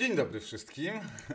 Dzień dobry wszystkim.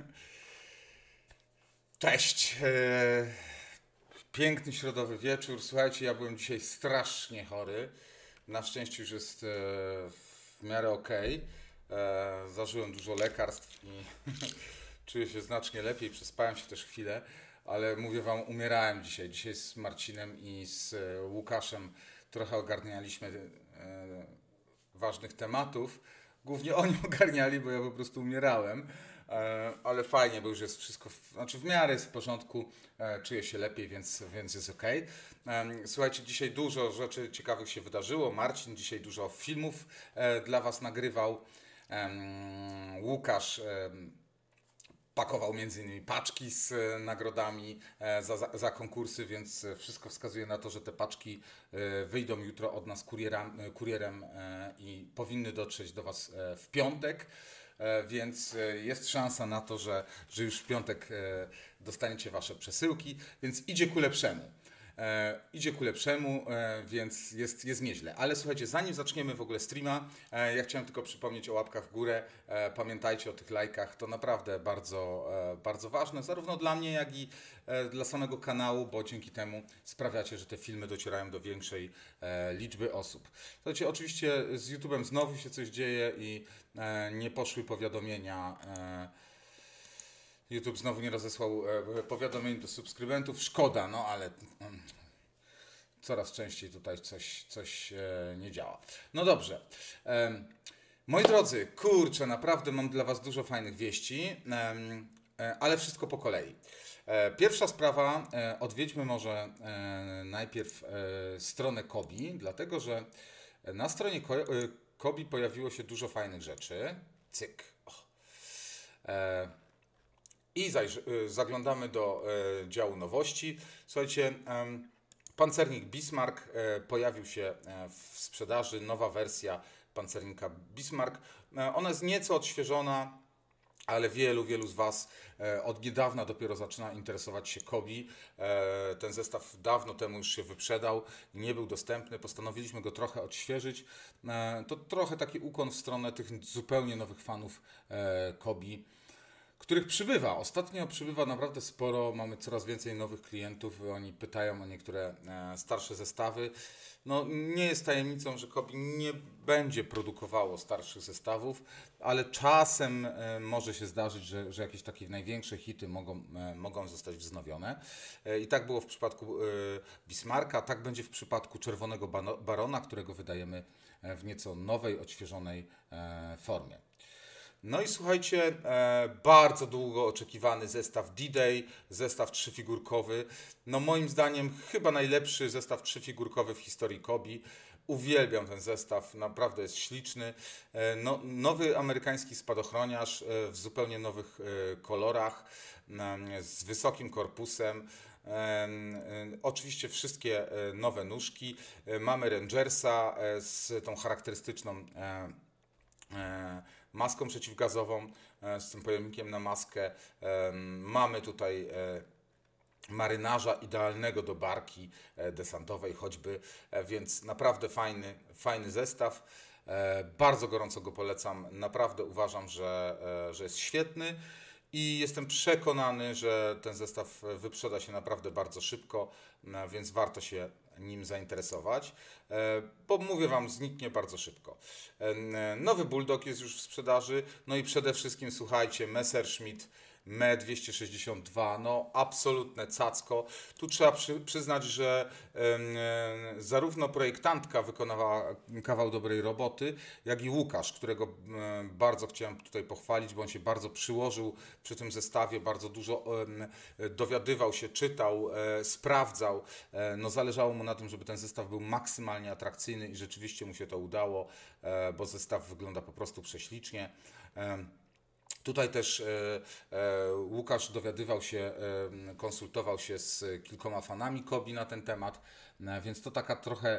Cześć. Piękny środowy wieczór. Słuchajcie, ja byłem dzisiaj strasznie chory. Na szczęście już jest w miarę okej. Zażyłem dużo lekarstw i czuję się znacznie lepiej. Przespałem się też chwilę, ale mówię wam, umierałem dzisiaj. Dzisiaj z Marcinem i z Łukaszem trochę ogarnialiśmy ważnych tematów. Głównie oni ogarniali, bo ja po prostu umierałem. Ale fajnie, bo już jest wszystko, znaczy w miarę jest w porządku, czuję się lepiej, więc jest ok. Słuchajcie, dzisiaj dużo rzeczy ciekawych się wydarzyło. Marcin dzisiaj dużo filmów dla Was nagrywał. Łukasz pakował między innymi paczki z nagrodami za konkursy, więc wszystko wskazuje na to, że te paczki wyjdą jutro od nas kurierem i powinny dotrzeć do Was w piątek. Więc jest szansa na to, że już w piątek dostaniecie Wasze przesyłki, więc idzie ku lepszemu. Idzie ku lepszemu, więc jest nieźle. Ale słuchajcie, zanim zaczniemy w ogóle streama, ja chciałem tylko przypomnieć o łapkach w górę. Pamiętajcie o tych lajkach, to naprawdę bardzo ważne, zarówno dla mnie, jak i dla samego kanału, bo dzięki temu sprawiacie, że te filmy docierają do większej liczby osób. Słuchajcie, oczywiście z YouTube'em znowu się coś dzieje i nie poszły powiadomienia. YouTube znowu nie rozesłał powiadomień do subskrybentów. Szkoda, no ale coraz częściej tutaj coś nie działa. No dobrze. Moi drodzy, kurczę, naprawdę mam dla Was dużo fajnych wieści, ale wszystko po kolei. Pierwsza sprawa, odwiedźmy może najpierw stronę Kobi, dlatego że na stronie Kobi pojawiło się dużo fajnych rzeczy. Cyk. I zaglądamy do działu nowości. Słuchajcie, pancernik Bismarck pojawił się w sprzedaży, nowa wersja pancernika Bismarck. Ona jest nieco odświeżona, ale wielu z Was od niedawna dopiero zaczyna interesować się Kobi. Ten zestaw dawno temu już się wyprzedał, nie był dostępny. Postanowiliśmy go trochę odświeżyć. To trochę taki ukłon w stronę tych zupełnie nowych fanów Kobi, których przybywa. Ostatnio przybywa naprawdę sporo, mamy coraz więcej nowych klientów, oni pytają o niektóre starsze zestawy. No, nie jest tajemnicą, że Kobi nie będzie produkowało starszych zestawów, ale czasem może się zdarzyć, że jakieś takie największe hity mogą zostać wznowione. I tak było w przypadku Bismarcka, tak będzie w przypadku Czerwonego Barona, którego wydajemy w nieco nowej, odświeżonej formie. No i słuchajcie, bardzo długo oczekiwany zestaw D-Day, zestaw trzyfigurkowy. No moim zdaniem chyba najlepszy zestaw trzyfigurkowy w historii Kobi. Uwielbiam ten zestaw, naprawdę jest śliczny. No, nowy amerykański spadochroniarz w zupełnie nowych kolorach, z wysokim korpusem. Oczywiście wszystkie nowe nóżki. Mamy Rangersa z tą charakterystyczną maską przeciwgazową, z tym pojemnikiem na maskę. Mamy tutaj marynarza idealnego do barki desantowej choćby, więc naprawdę fajny zestaw. Bardzo gorąco go polecam. Naprawdę uważam, że jest świetny i jestem przekonany, że ten zestaw wyprzeda się naprawdę bardzo szybko, więc warto się nim zainteresować, bo mówię Wam, zniknie bardzo szybko. Nowy Bulldog jest już w sprzedaży, no i przede wszystkim słuchajcie, Messerschmitt Me 262, no absolutne cacko. Tu trzeba przyznać, że zarówno projektantka wykonała kawał dobrej roboty, jak i Łukasz, którego bardzo chciałem tutaj pochwalić, bo on się bardzo przyłożył przy tym zestawie, bardzo dużo dowiadywał się, czytał, sprawdzał. No zależało mu na tym, żeby ten zestaw był maksymalnie atrakcyjny i rzeczywiście mu się to udało, bo zestaw wygląda po prostu prześlicznie. Tutaj też Łukasz dowiadywał się, konsultował się z kilkoma fanami Kobi na ten temat, więc to taka trochę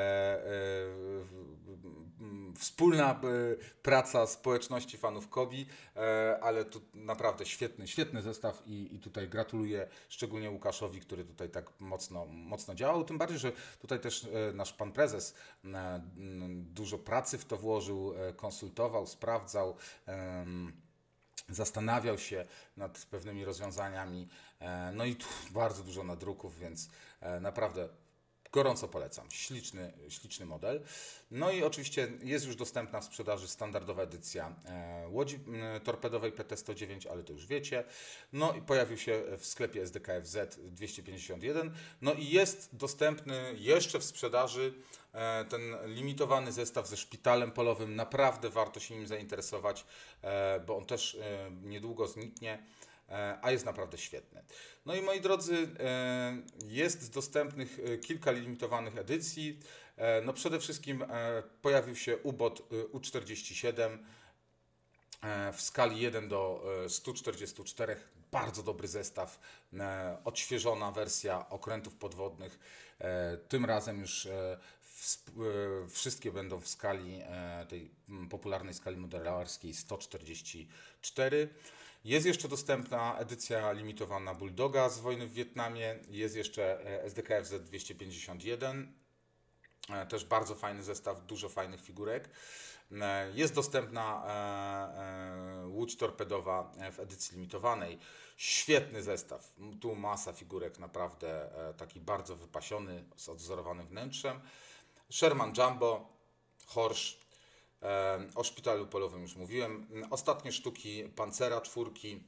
wspólna praca społeczności fanów Kobi, ale tu naprawdę świetny zestaw i tutaj gratuluję szczególnie Łukaszowi, który tutaj tak mocno działał, tym bardziej, że tutaj też nasz pan prezes dużo pracy w to włożył, konsultował, sprawdzał. zastanawiał się nad pewnymi rozwiązaniami. No i tu bardzo dużo nadruków, więc naprawdę gorąco polecam. Śliczny model. No i oczywiście jest już dostępna w sprzedaży standardowa edycja łodzi torpedowej PT-109, ale to już wiecie. No i pojawił się w sklepie SDKFZ 251. No i jest dostępny jeszcze w sprzedaży ten limitowany zestaw ze szpitalem polowym. Naprawdę warto się nim zainteresować, bo on też niedługo zniknie, a jest naprawdę świetny. No i moi drodzy, jest dostępnych kilka limitowanych edycji. No przede wszystkim pojawił się U-Bot U-47 w skali 1 do 144. Bardzo dobry zestaw, odświeżona wersja okrętów podwodnych. Tym razem już wszystkie będą w skali tej popularnej skali modelarskiej 144. Jest jeszcze dostępna edycja limitowana Bulldoga z wojny w Wietnamie. Jest jeszcze SDKFZ 251. Też bardzo fajny zestaw, dużo fajnych figurek. Jest dostępna łódź torpedowa w edycji limitowanej. Świetny zestaw. Tu masa figurek, naprawdę taki bardzo wypasiony, z odwzorowanym wnętrzem. Sherman Jumbo, Horsch. O szpitalu polowym już mówiłem. Ostatnie sztuki Pancera czwórki.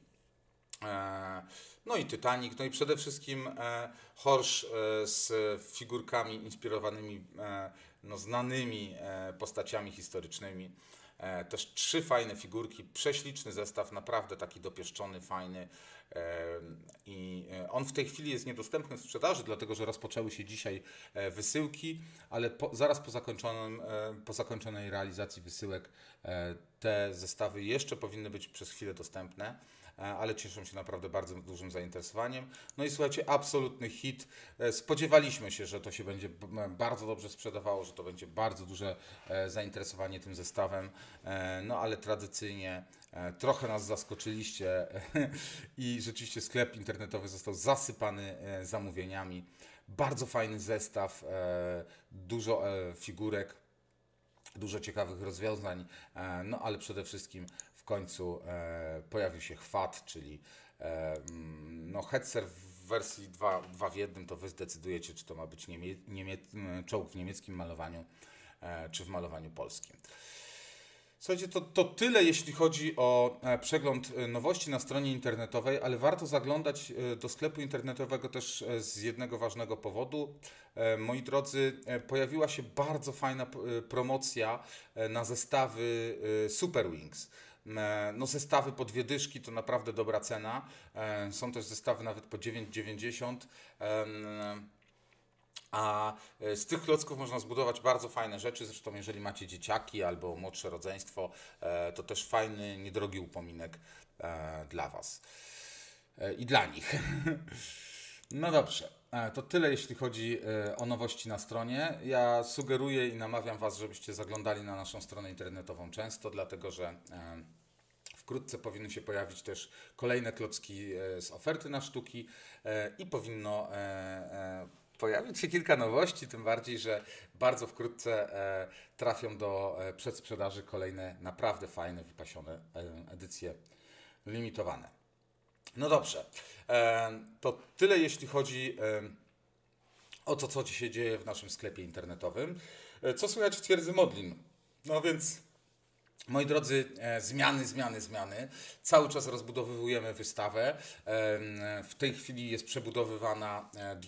No i Titanic, no i przede wszystkim Horsch z figurkami inspirowanymi no, znanymi postaciami historycznymi. Też 3 fajne figurki, prześliczny zestaw, naprawdę taki dopieszczony, fajny. I on w tej chwili jest niedostępny w sprzedaży, dlatego że rozpoczęły się dzisiaj wysyłki, ale zaraz po zakończonej realizacji wysyłek te zestawy jeszcze powinny być przez chwilę dostępne, ale cieszą się naprawdę bardzo dużym zainteresowaniem. No i słuchajcie, absolutny hit. Spodziewaliśmy się, że to się będzie bardzo dobrze sprzedawało, że to będzie bardzo duże zainteresowanie tym zestawem, no ale tradycyjnie trochę nas zaskoczyliście i rzeczywiście sklep internetowy został zasypany zamówieniami. Bardzo fajny zestaw, dużo figurek, dużo ciekawych rozwiązań, no ale przede wszystkim w końcu pojawił się chwat, czyli no Hetzer w wersji 2 w 1, to Wy zdecydujecie, czy to ma być czołg w niemieckim malowaniu, czy w malowaniu polskim. Słuchajcie, to tyle, jeśli chodzi o przegląd nowości na stronie internetowej, ale warto zaglądać do sklepu internetowego też z jednego ważnego powodu. Moi drodzy, pojawiła się bardzo fajna promocja na zestawy Super Wings. No zestawy po 2 dyszki to naprawdę dobra cena. Są też zestawy nawet po 9,90. A z tych klocków można zbudować bardzo fajne rzeczy. Zresztą jeżeli macie dzieciaki albo młodsze rodzeństwo, to też fajny, niedrogi upominek dla Was i dla nich. No dobrze, to tyle jeśli chodzi o nowości na stronie. Ja sugeruję i namawiam Was, żebyście zaglądali na naszą stronę internetową często, dlatego że wkrótce powinny się pojawić też kolejne klocki z oferty na sztuki i powinno pojawić się kilka nowości, tym bardziej, że bardzo wkrótce trafią do przedsprzedaży kolejne naprawdę fajne, wypasione edycje limitowane. No dobrze, to tyle jeśli chodzi o to, co się dzieje w naszym sklepie internetowym. Co słychać w twierdzy Modlin? No więc, moi drodzy, zmiany. Cały czas rozbudowujemy wystawę. W tej chwili jest przebudowywana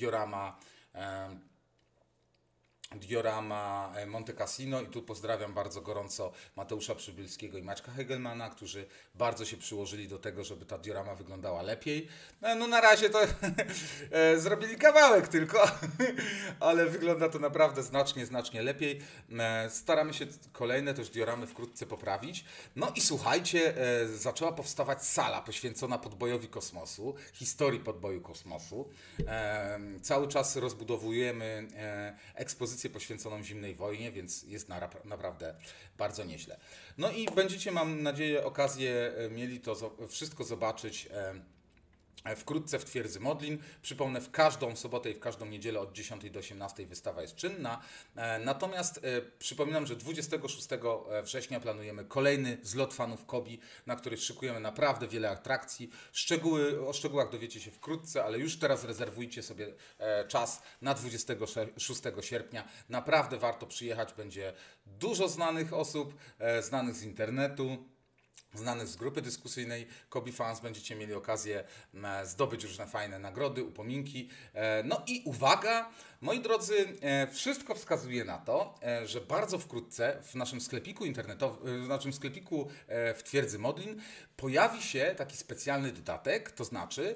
diorama Monte Cassino i tu pozdrawiam bardzo gorąco Mateusza Przybylskiego i Maćka Hegelmana, którzy bardzo się przyłożyli do tego, żeby ta diorama wyglądała lepiej. No na razie to zrobili kawałek tylko, ale wygląda to naprawdę znacznie lepiej. Staramy się kolejne też dioramy wkrótce poprawić. No i słuchajcie, zaczęła powstawać sala poświęcona podbojowi kosmosu, historii podboju kosmosu. Cały czas rozbudowujemy ekspozycję poświęconą zimnej wojnie, więc jest naprawdę bardzo nieźle. No i będziecie, mam nadzieję, okazję mieli to wszystko zobaczyć wkrótce w Twierdzy Modlin. Przypomnę, w każdą sobotę i w każdą niedzielę od 10 do 18 wystawa jest czynna. Natomiast przypominam, że 26 września planujemy kolejny zlot fanów Kobi, na który szykujemy naprawdę wiele atrakcji. O szczegółach dowiecie się wkrótce, ale już teraz rezerwujcie sobie czas na 26 sierpnia. Naprawdę warto przyjechać. Będzie dużo znanych osób, znanych z internetu, znanych z grupy dyskusyjnej Kobi Fans. Będziecie mieli okazję zdobyć różne fajne nagrody, upominki. No i uwaga, moi drodzy, wszystko wskazuje na to, że bardzo wkrótce w naszym sklepiku internetowym, w naszym sklepiku w Twierdzy Modlin pojawi się taki specjalny dodatek, to znaczy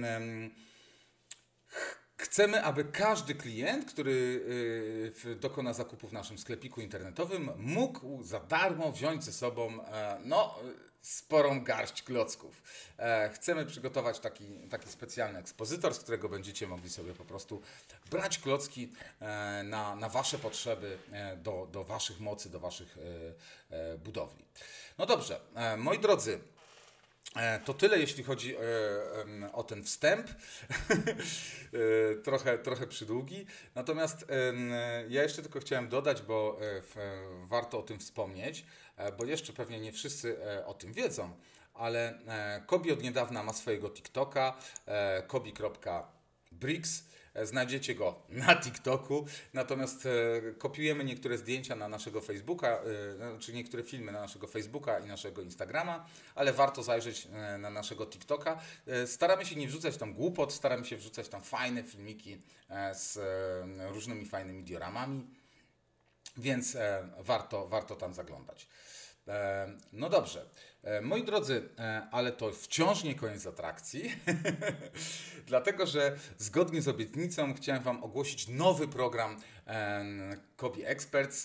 chcemy, aby każdy klient, który dokona zakupu w naszym sklepiku internetowym, mógł za darmo wziąć ze sobą sporą garść klocków. Chcemy przygotować taki specjalny ekspozytor, z którego będziecie mogli sobie po prostu brać klocki na wasze potrzeby, do waszych mocy, do waszych budowli. No dobrze, moi drodzy, to tyle, jeśli chodzi o ten wstęp. trochę przydługi. Natomiast ja jeszcze tylko chciałem dodać, bo warto o tym wspomnieć, bo jeszcze pewnie nie wszyscy o tym wiedzą, ale Kobi od niedawna ma swojego TikToka, kobi.bricks. Znajdziecie go na TikToku, natomiast kopiujemy niektóre zdjęcia na naszego Facebooka, czy niektóre filmy na naszego Facebooka i naszego Instagrama, ale warto zajrzeć na naszego TikToka. Staramy się nie wrzucać tam głupot, staramy się wrzucać tam fajne filmiki z różnymi fajnymi dioramami, więc warto tam zaglądać. No dobrze, moi drodzy, ale to wciąż nie koniec atrakcji, dlatego że zgodnie z obietnicą chciałem Wam ogłosić nowy program Kobi Experts.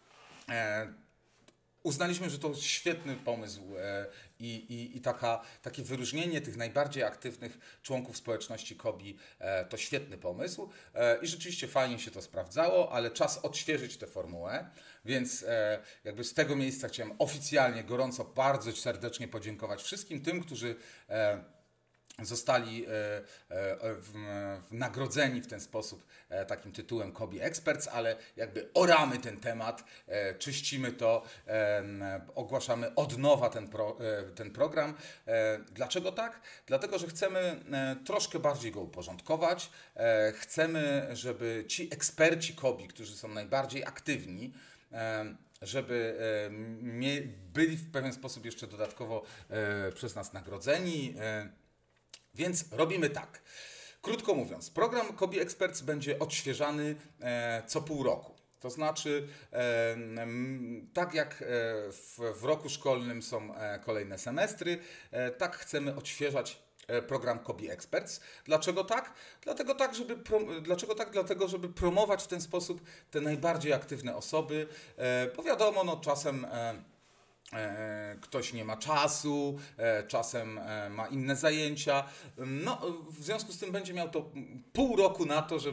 Uznaliśmy, że to świetny pomysł i takie wyróżnienie tych najbardziej aktywnych członków społeczności Kobi to świetny pomysł i rzeczywiście fajnie się to sprawdzało, ale czas odświeżyć tę formułę, więc jakby z tego miejsca chciałem oficjalnie, gorąco, bardzo serdecznie podziękować wszystkim tym, którzy zostali nagrodzeni w ten sposób takim tytułem Kobi Experts, ale jakby oramy ten temat, czyścimy to, ogłaszamy od nowa ten program. Dlaczego tak? Dlatego, że chcemy troszkę bardziej go uporządkować. Chcemy, żeby ci eksperci Kobi, którzy są najbardziej aktywni, żeby byli w pewien sposób jeszcze dodatkowo przez nas nagrodzeni. Więc robimy tak. Krótko mówiąc, program Kobi Experts będzie odświeżany co pół roku. To znaczy, tak jak w roku szkolnym są kolejne semestry, tak chcemy odświeżać program Kobi Experts. Dlaczego tak? Dlatego, żeby promować w ten sposób te najbardziej aktywne osoby, bo wiadomo, no czasem ktoś nie ma czasu, czasem ma inne zajęcia. No, w związku z tym będzie miał to pół roku na to,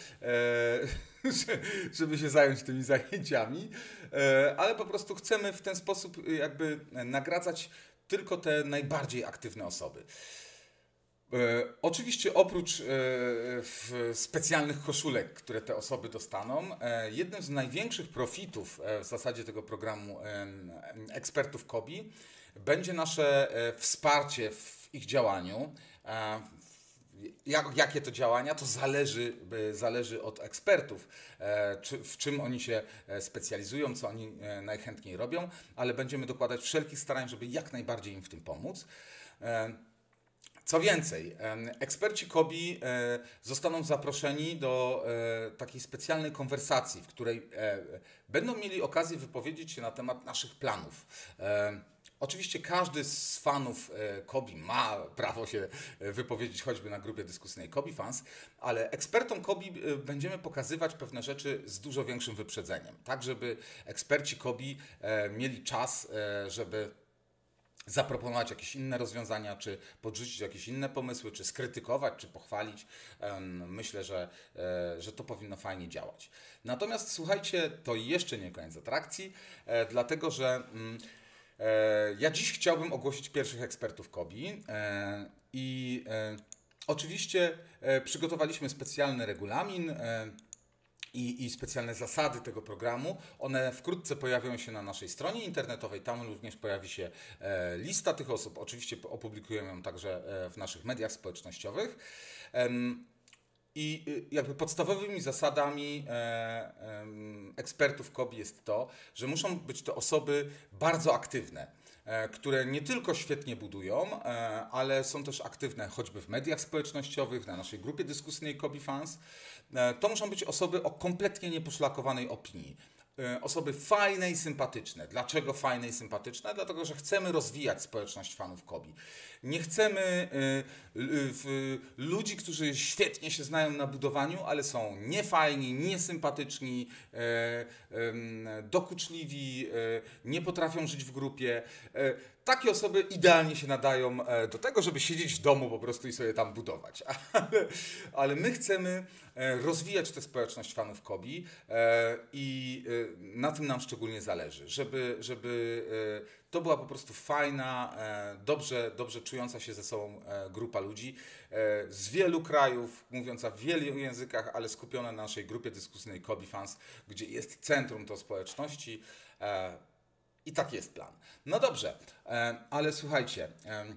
żeby się zająć tymi zajęciami, ale po prostu chcemy w ten sposób jakby nagradzać tylko te najbardziej aktywne osoby. Oczywiście oprócz specjalnych koszulek, które te osoby dostaną, jednym z największych profitów w zasadzie tego programu ekspertów Kobi będzie nasze wsparcie w ich działaniu. Jakie to działania? To zależy od ekspertów, w czym oni się specjalizują, co oni najchętniej robią, ale będziemy dokładać wszelkich starań, żeby jak najbardziej im w tym pomóc. Co więcej, eksperci Kobi zostaną zaproszeni do takiej specjalnej konwersacji, w której będą mieli okazję wypowiedzieć się na temat naszych planów. Oczywiście każdy z fanów Kobi ma prawo się wypowiedzieć choćby na grupie dyskusyjnej Kobi Fans, ale ekspertom Kobi będziemy pokazywać pewne rzeczy z dużo większym wyprzedzeniem, tak żeby eksperci Kobi mieli czas, żeby zaproponować jakieś inne rozwiązania, czy podrzucić jakieś inne pomysły, czy skrytykować, czy pochwalić. Myślę, że to powinno fajnie działać. Natomiast słuchajcie, to jeszcze nie koniec atrakcji, dlatego że ja dziś chciałbym ogłosić pierwszych ekspertów Kobi I oczywiście przygotowaliśmy specjalny regulamin i specjalne zasady tego programu. One wkrótce pojawią się na naszej stronie internetowej. Tam również pojawi się lista tych osób. Oczywiście opublikujemy ją także w naszych mediach społecznościowych. I jakby podstawowymi zasadami ekspertów KOBI jest to, że muszą być to osoby bardzo aktywne, które nie tylko świetnie budują, ale są też aktywne choćby w mediach społecznościowych, na naszej grupie dyskusyjnej KOBI Fans. To muszą być osoby o kompletnie nieposzlakowanej opinii. Osoby fajne i sympatyczne. Dlaczego fajne i sympatyczne? Dlatego, że chcemy rozwijać społeczność fanów KOBI. Nie chcemy ludzi, którzy świetnie się znają na budowaniu, ale są niefajni, niesympatyczni, dokuczliwi, nie potrafią żyć w grupie. Takie osoby idealnie się nadają do tego, żeby siedzieć w domu po prostu i sobie tam budować. Ale my chcemy rozwijać tę społeczność fanów KOBI i na tym nam szczególnie zależy, żeby to była po prostu fajna, dobrze czująca się ze sobą grupa ludzi z wielu krajów, mówiąca w wielu językach, ale skupiona na naszej grupie dyskusyjnej KOBI Fans, gdzie jest centrum do społeczności. I tak jest plan. No dobrze, ale słuchajcie,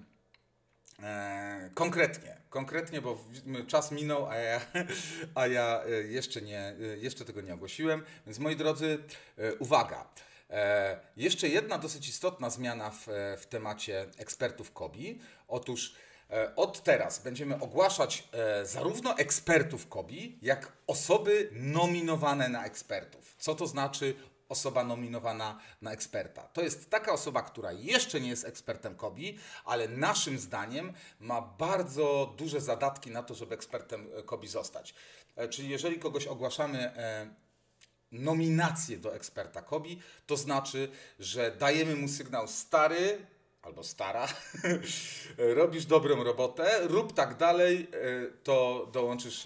konkretnie, bo czas minął, a ja jeszcze tego nie ogłosiłem, więc moi drodzy, uwaga. Jeszcze jedna dosyć istotna zmiana w temacie ekspertów KOBI. Otóż od teraz będziemy ogłaszać zarówno ekspertów KOBI, jak osoby nominowane na ekspertów. Co to znaczy osoba nominowana na eksperta? To jest taka osoba, która jeszcze nie jest ekspertem KOBI, ale naszym zdaniem ma bardzo duże zadatki na to, żeby ekspertem KOBI zostać. Czyli jeżeli kogoś ogłaszamy nominację do eksperta KOBI, to znaczy, że dajemy mu sygnał: stary albo stara, robisz dobrą robotę, rób tak dalej, to dołączysz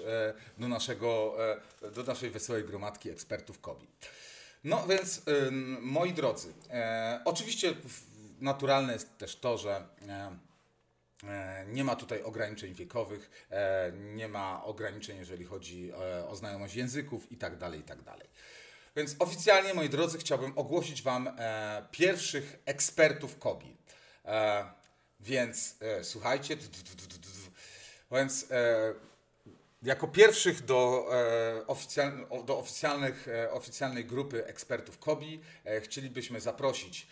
do naszej wesołej gromadki ekspertów KOBI. No więc, moi drodzy, oczywiście naturalne jest też to, że nie ma tutaj ograniczeń wiekowych, nie ma ograniczeń, jeżeli chodzi o znajomość języków i tak dalej, i tak dalej. Więc oficjalnie, moi drodzy, chciałbym ogłosić Wam pierwszych ekspertów KOBI. Więc słuchajcie, jako pierwszych do oficjalnej grupy ekspertów KOBI chcielibyśmy zaprosić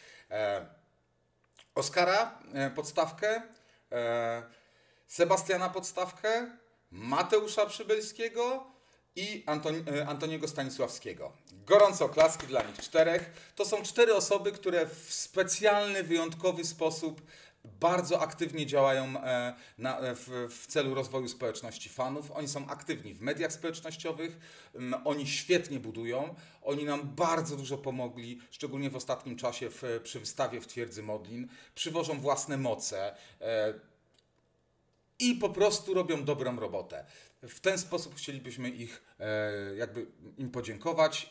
Oskara Podstawkę, Sebastiana Podstawkę, Mateusza Przybylskiego i Antoniego Stanisławskiego. Gorące oklaski dla nich czterech. To są 4 osoby, które w specjalny, wyjątkowy sposób bardzo aktywnie działają w celu rozwoju społeczności fanów. Oni są aktywni w mediach społecznościowych, oni świetnie budują, oni nam bardzo dużo pomogli, szczególnie w ostatnim czasie przy wystawie w Twierdzy Modlin. Przywożą własne moce i po prostu robią dobrą robotę. W ten sposób chcielibyśmy im podziękować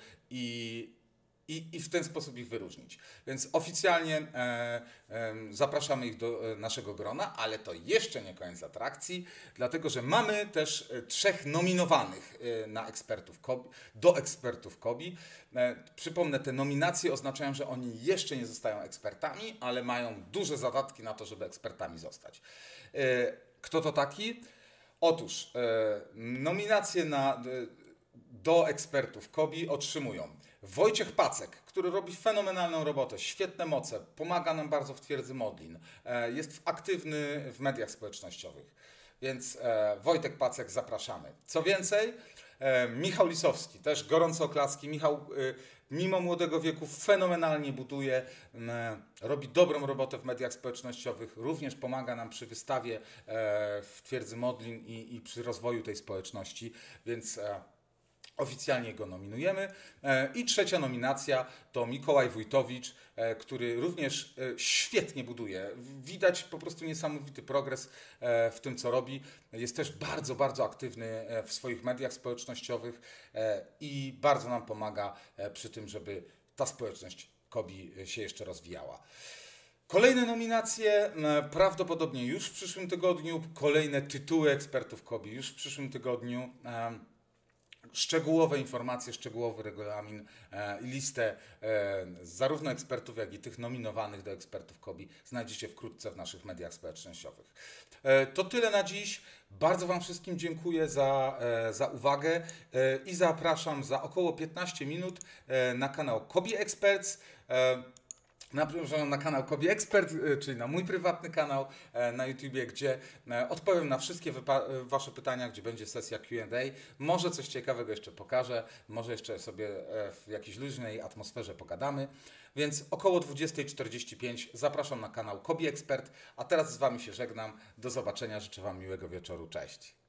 i w ten sposób ich wyróżnić. Więc oficjalnie zapraszamy ich do naszego grona, ale to jeszcze nie koniec atrakcji, dlatego że mamy też 3 nominowanych na do ekspertów KOBI. Przypomnę, te nominacje oznaczają, że oni jeszcze nie zostają ekspertami, ale mają duże zadatki na to, żeby ekspertami zostać. Kto to taki? Otóż nominacje do ekspertów KOBI otrzymują Wojciech Pacek, który robi fenomenalną robotę, świetne moce, pomaga nam bardzo w Twierdzy Modlin, jest aktywny w mediach społecznościowych, więc Wojtek Pacek zapraszamy. Co więcej, Michał Lisowski, też gorące oklaski. Michał mimo młodego wieku fenomenalnie buduje, robi dobrą robotę w mediach społecznościowych, również pomaga nam przy wystawie w Twierdzy Modlin i przy rozwoju tej społeczności, więc oficjalnie go nominujemy. I 3. nominacja to Mikołaj Wójtowicz, który również świetnie buduje. Widać po prostu niesamowity progres w tym, co robi. Jest też bardzo, bardzo aktywny w swoich mediach społecznościowych i bardzo nam pomaga przy tym, żeby ta społeczność KOBI się jeszcze rozwijała. Kolejne nominacje prawdopodobnie już w przyszłym tygodniu, kolejne tytuły ekspertów KOBI już w przyszłym tygodniu. Szczegółowe informacje, szczegółowy regulamin i listę zarówno ekspertów, jak i tych nominowanych do ekspertów KOBI znajdziecie wkrótce w naszych mediach społecznościowych. To tyle na dziś. Bardzo Wam wszystkim dziękuję za uwagę i zapraszam za około 15 minut na kanał KOBI Experts. Na kanał KOBI Expert, czyli na mój prywatny kanał na YouTubie, gdzie odpowiem na wszystkie Wasze pytania, gdzie będzie sesja Q&A. Może coś ciekawego jeszcze pokażę, może jeszcze sobie w jakiejś luźnej atmosferze pogadamy. Więc około 20:45 zapraszam na kanał KOBI Expert, a teraz z Wami się żegnam. Do zobaczenia, życzę Wam miłego wieczoru, cześć.